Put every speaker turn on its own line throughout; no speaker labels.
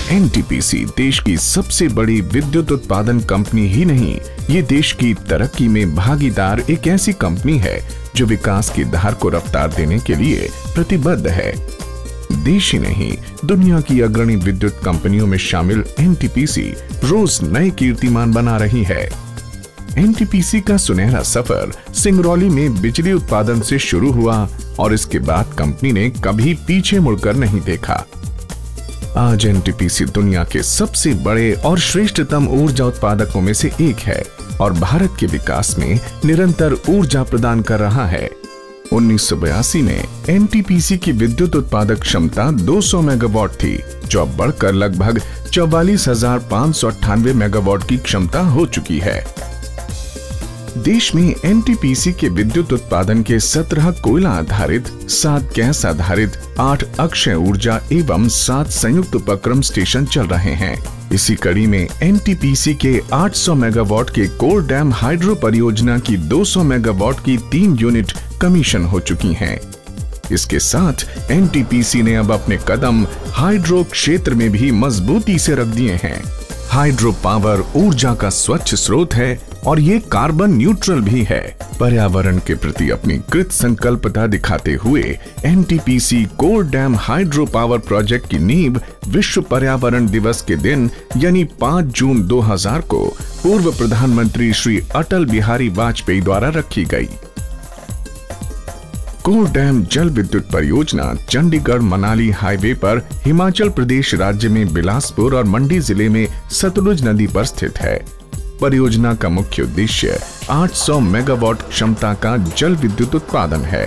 NTPC देश की सबसे बड़ी विद्युत उत्पादन कंपनी ही नहीं, ये देश की तरक्की में भागीदार एक ऐसी कंपनी है जो विकास की धार को रफ्तार देने के लिए प्रतिबद्ध है। देश ही नहीं, दुनिया की अग्रणी विद्युत कंपनियों में शामिल एनटीपीसी रोज नए कीर्तिमान बना रही है। एनटीपीसी का सुनहरा सफर सिंगरौली में बिजली उत्पादन से शुरू हुआ और इसके बाद कंपनी ने कभी पीछे मुड़कर नहीं देखा। आज एनटीपीसी दुनिया के सबसे बड़े और श्रेष्ठतम ऊर्जा उत्पादकों में से एक है और भारत के विकास में निरंतर ऊर्जा प्रदान कर रहा है। 1982 में एनटीपीसी की विद्युत उत्पादक क्षमता 200 मेगावाट थी, जो अब बढ़कर लगभग 44,598 मेगावाट की क्षमता हो चुकी है। देश में एनटीपीसी के विद्युत उत्पादन के 17 कोयला आधारित, 7 गैस आधारित, 8 अक्षय ऊर्जा एवं 7 संयुक्त उपक्रम स्टेशन चल रहे हैं। इसी कड़ी में एनटीपीसी के 800 मेगावाट के कोल डैम हाइड्रो परियोजना की 200 मेगावाट की 3 यूनिट कमीशन हो चुकी हैं। इसके साथ एनटीपीसी ने अब अपने कदम हाइड्रो क्षेत्र में भी मजबूती से रख दिए हैं। हाइड्रो पावर ऊर्जा का स्वच्छ स्रोत है और ये कार्बन न्यूट्रल भी है। पर्यावरण के प्रति अपनी कृत संकल्पता दिखाते हुए NTPC Kol dam hydro power project की नींव विश्व पर्यावरण दिवस के दिन यानी 5 जून 2000 को पूर्व प्रधानमंत्री श्री अटल बिहारी वाजपेयी द्वारा रखी गई। कोल डैम जल विद्युत परियोजना चंडीगढ़ मनाली हाईवे पर हिमाचल प्रदेश राज्य में बिलासपुर और मंडी जिले में सतलुज नदी पर स्थित है। परियोजना का मुख्य उद्देश्य 800 मेगावाट क्षमता का जल विद्युत उत्पादन है।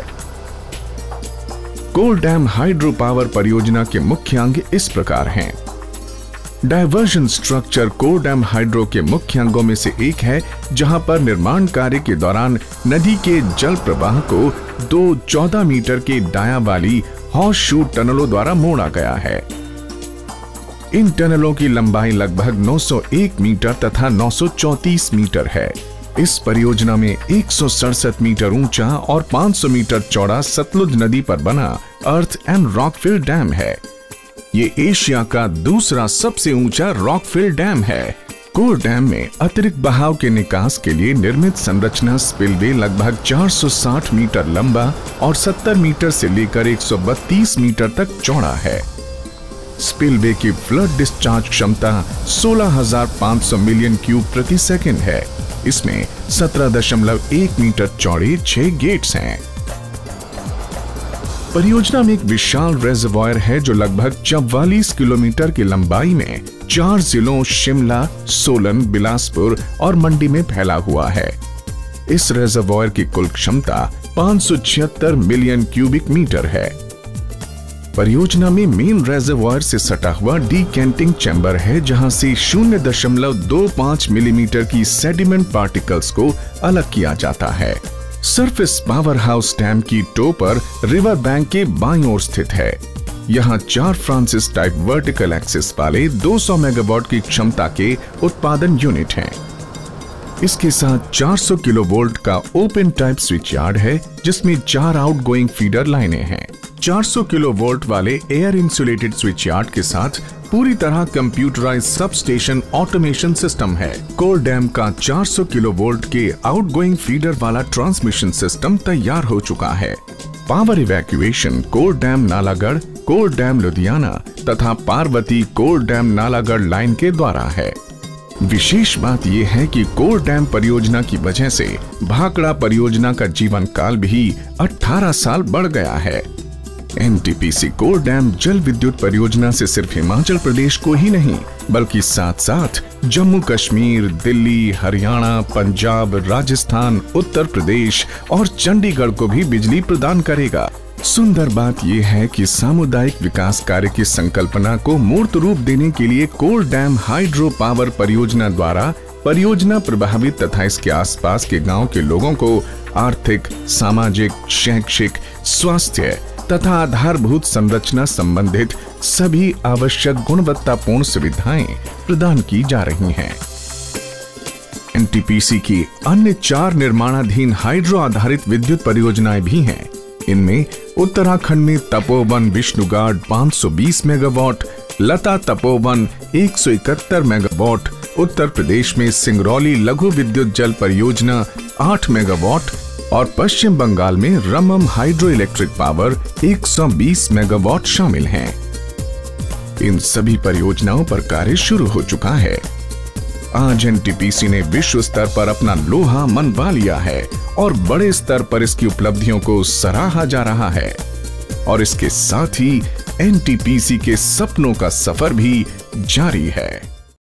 कोल डैम हाइड्रो पावर परियोजना के मुख्य अंग इस प्रकार हैं। Diversion structure Kol dam hydro के मुख्य अंगों में से एक है, जहां पर निर्माण कार्य के दौरान नदी के जल प्रवाह को 2 14 मीटर के डाया वाली हॉर्स शू टनलों द्वारा मोड़ा गया है। इन टनलों की लंबाई लगभग 901 मीटर तथा 934 मीटर है। इस परियोजना में 167 मीटर ऊंचा और 500 मीटर चौड़ा सतलुज नदी पर बना अर्थ एंड रॉकफिल डैम है। ये एशिया का दूसरा सबसे ऊंचा रॉकफिल डैम है। कोल डैम में अतिरिक्त बहाव के निकास के लिए निर्मित संरचना स्पिलवे लगभग 460 मीटर लंबा और 70 मीटर से लेकर 132 मीटर तक चौड़ा है। स्पिलवे की फ्लड डिस्चार्ज क्षमता 16,500 मिलियन क्यूब प्रति सेकंड है। इसमें 17.1 मीटर चौड़े 6 गेट्स हैं। परियोजना में एक विशाल रेजर्वॉयर है जो लगभग 44 किलोमीटर की लंबाई में 4 जिलों शिमला, सोलन, बिलासपुर और मंडी में फैला हुआ है। इस रेजर्वॉयर की कुल क्षमता 576 मिलियन क्यूबिक मीटर है। परियोजना में मेन रेजर्वॉयर से सटा हुआ डीकेंटिंग चैम्बर है, जहां से 0.25 मिलीमीटर की सेडिमेंट पार्टिकल्स को अलग किया जाता है। सरफेस पावर हाउस डैम की टो पर रिवर बैंक के बाईं ओर स्थित है। यहाँ 4 फ्रांसिस टाइप वर्टिकल एक्सिस वाले 200 मेगावाट की क्षमता के उत्पादन यूनिट हैं। इसके साथ 400 किलोवोल्ट का ओपन टाइप स्विच यार्ड है, जिसमें 4 आउटगोइंग फीडर लाइनें हैं। 400 किलोवोल्ट वाले एयर इंसुलेटेड स्विच यार्ड के साथ पूरी तरह computerised sub station automation system है। कोल डैम का 400 किलोवोल्ट के आउटगोइंग फीडर वाला ट्रांसमिशन सिस्टम तैयार हो चुका है। Power evacuation Kol dam Nalagarh, Kol dam Ludhiana तथा पार्वती कोल डैम नालागढ़ लाइन के द्वारा है। विशेष बात यह है कि कोल डैम परियोजना की वजह से भाखड़ा परियोजना का जीवन काल भी 18 साल बढ़ गया है। एनटीपीसी कोल डैम जल विद्युत परियोजना से सिर्फ हिमाचल प्रदेश को ही नहीं, बल्कि साथ साथ जम्मू कश्मीर, दिल्ली, हरियाणा, पंजाब, राजस्थान, उत्तर प्रदेश और चंडीगढ़ को भी बिजली प्रदान करेगा। सुंदर बात यह है कि सामुदायिक विकास कार्य की संकल्पना को मूर्त रूप देने के लिए कोल डैम हाइड्रो पावर परियोजना द्वारा परियोजना प्रभावित तथा इसके आसपास के गांव के लोगों को आर्थिक, सामाजिक, शैक्षिक, स्वास्थ्य तथा आधारभूत संरचना संबंधित सभी आवश्यक गुणवत्तापूर्ण सुविधाएं प्रदान की जा रही हैं। एनटीपीसी की अन्य 4 निर्माणाधीन हाइड्रो आधारित विद्युत परियोजनाएं भी हैं। इनमें उत्तराखंड में तपोवन विष्णुगाड 520 मेगावाट, लता तपोवन 171 मेगावाट, उत्तर प्रदेश में सिंगरौली लघु विद्युत जल परियोजना 8 मेगावाट और पश्चिम बंगाल में Rammam hydro electric power 120 megawatt शामिल हैं। इन सभी परियोजनाओं पर कार्य शुरू हो चुका है। आज एनटीपीसी ने विश्व स्तर पर अपना लोहा मनवा लिया है और बड़े स्तर पर इसकी उपलब्धियों को सराहा जा रहा है और इसके साथ ही एनटीपीसी के सपनों का सफर भी जारी है।